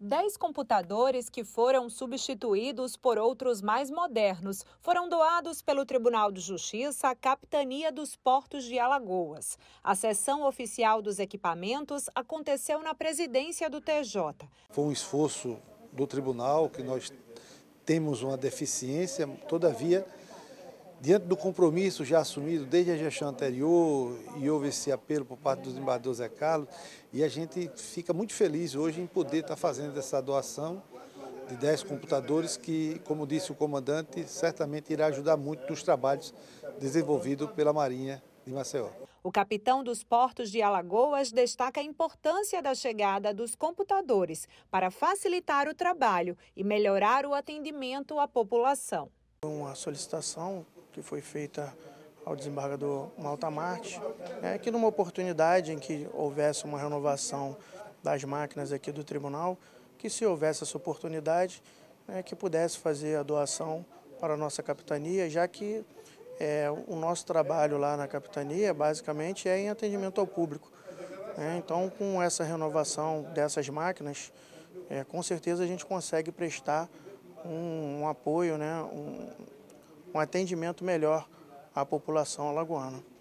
10 computadores que foram substituídos por outros mais modernos foram doados pelo Tribunal de Justiça à Capitania dos Portos de Alagoas. A sessão oficial dos equipamentos aconteceu na presidência do TJ. Foi um esforço do tribunal, que nós temos uma deficiência, todavia, diante do compromisso já assumido desde a gestão anterior, e houve esse apelo por parte do desembargador Zé Carlos, e a gente fica muito feliz hoje em poder estar fazendo essa doação de 10 computadores que, como disse o comandante, certamente irá ajudar muito nos trabalhos desenvolvidos pela Marinha de Maceió. O capitão dos Portos de Alagoas destaca a importância da chegada dos computadores para facilitar o trabalho e melhorar o atendimento à população. Uma solicitação que foi feita ao desembargador Malta Marte, que numa oportunidade em que houvesse uma renovação das máquinas aqui do tribunal, que se houvesse essa oportunidade, que pudesse fazer a doação para a nossa capitania, já que o nosso trabalho lá na capitania basicamente é em atendimento ao público. Então, com essa renovação dessas máquinas, com certeza a gente consegue prestar um apoio, um atendimento melhor à população alagoana.